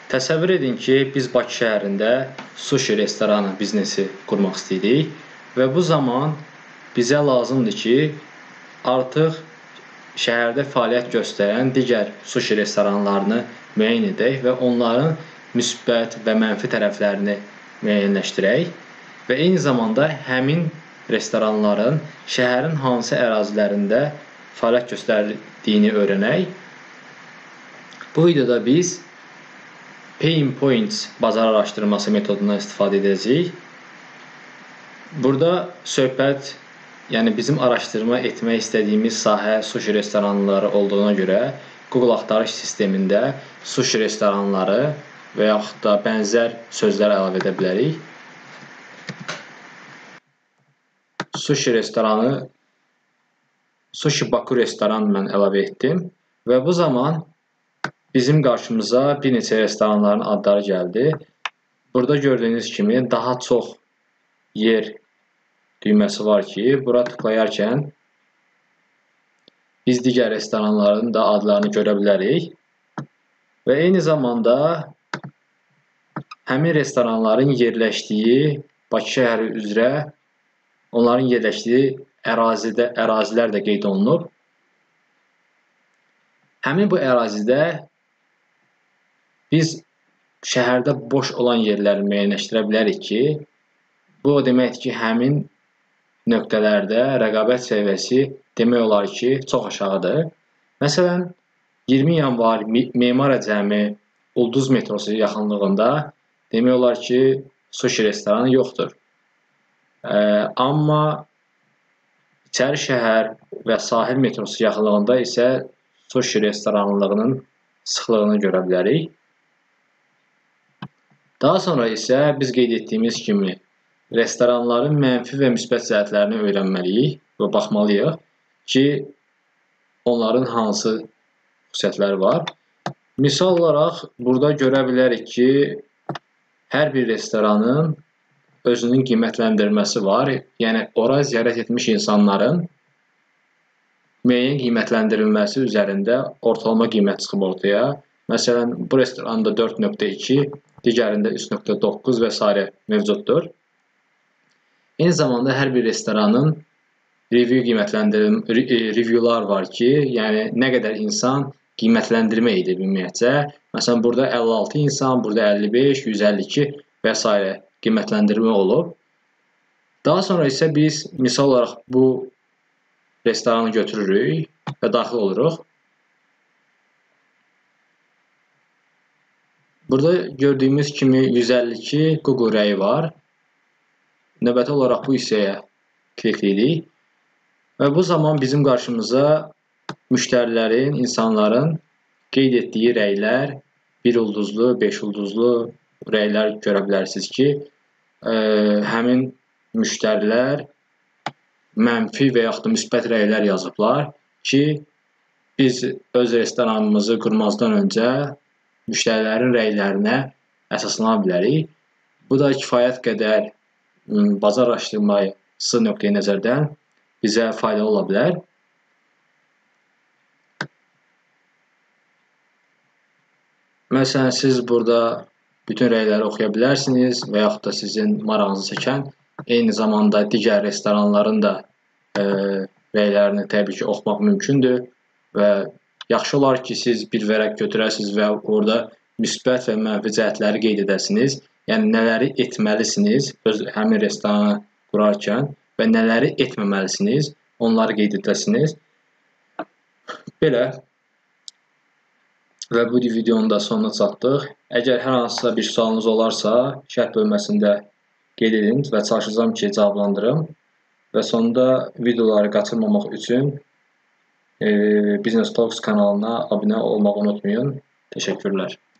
Təsəvvür edin ki, biz Bakı şəhərində sushi restoranı biznesi qurmaq istəyirik və bu zaman bizə lazımdır ki, artıq şəhərdə fəaliyyət göstərən digər sushi restoranlarını müəyyən edək və onların müsbət və mənfi tərəflərini müəyyənləşdirək və eyni zamanda həmin restoranların şəhərin hansı ərazilərində fəaliyyət göstərdiyini öyrənək. Bu videoda biz Pain Points bazar araşdırması metodundan istifadə edəcəyik. Burada söhbət, yəni bizim araşdırma etmək istədiyimiz sahə sushi restoranları olduğuna görə Google axtarış sistemində sushi restoranları və yaxud da bənzər sözlər əlavə edə bilərik. Sushi restoranı, Sushi Baku restoran mən əlavə etdim və bu zaman bizim qarşımıza bir neçə restoranların adları gəldi. Burada gördüyünüz kimi daha çox yer düyməsi var ki, bura tıklayarkən biz digər restoranların da adlarını görə bilərik. Və eyni zamanda həmin restoranların yerləşdiyi Bakı şəhəri üzrə onların yerləşdiyi ərazilər də qeyd olunub. Həmin bu ərazidə biz şəhərdə boş olan yerləri müəyyənləşdirə bilərik ki, bu o deməkdir ki, həmin nöqtələrdə rəqabət səviyyəsi demək olar ki, çox aşağıdır. Məsələn, 20 yanvar Memar Əcəmi Ulduz metrosu yaxınlığında demək olar ki, sushi restoranı yoxdur. Amma İçəri şəhər və Sahil metrosu yaxınlığında isə sushi restoranlığının sıxlığını görə bilərik. Daha sonra isə biz qeyd etdiyimiz kimi restoranların mənfi və müsbət cəhətlərini öyrənməliyik və baxmalıyıq ki, onların hansı xüsusiyyətləri var. Misal olaraq, burada görə bilərik ki, hər bir restoranın özünün qiymətləndirməsi var. Yəni, ora ziyarət etmiş insanların müəyyən qiymətləndirilməsi üzərində ortalama qiymət çıxıb ortaya. Məsələn, bu restoranda 4.2, digərində 3.9 və s. mövcuddur. Eyni zamanda hər bir restoranın reviewlar var ki, yəni nə qədər insan qiymətləndirmə edib ümumiyyətcə. Məsələn, burada 56 insan, burada 55, 152 və s. qiymətləndirmə olub. Daha sonra isə biz misal olaraq bu restoranı götürürük və daxil oluruq. Burada gördüyümüz kimi 152 Google rəyi var. Növbəti olaraq bu hissəyə klikləyirik. Və bu zaman bizim qarşımıza müştərilərin, insanların qeyd etdiyi rəylər, 1 ulduzlu, 5 ulduzlu rəylər görə bilərsiniz ki, həmin müştərilər mənfi və yaxud da müsbət rəylər yazıblar ki, biz öz restoranımızı qurmazdan öncə müştərilərin rəylərinə əsaslana bilərik. Bu da kifayət qədər bazar araşdırması nöqteyi nəzərdən bizə faydalı ola bilər. Məsələn, siz burada bütün rəyləri oxuya bilərsiniz və yaxud da sizin marağınızı çəkən, eyni zamanda digər restoranların da rəylərini təbii ki, oxumaq mümkündür və yaxşı olar ki, siz bir vərəq götürəsiniz və orada müsbət və mənfi cəhətləri qeyd edəsiniz. Yəni, nələri etməlisiniz həmin restoranı qurarkən və nələri etməməlisiniz, onları qeyd edəsiniz. Belə. Və bu videonun da sonuna çatdıq. Əgər hər hansısa bir sualınız olarsa, şərh bölməsində qeyd edin və çalışacağım ki, cavablandırım. Və sonunda videoları qaçırmamaq üçün Business Talks kanalına abunə olmağı unutmayın. Təşəkkürlər.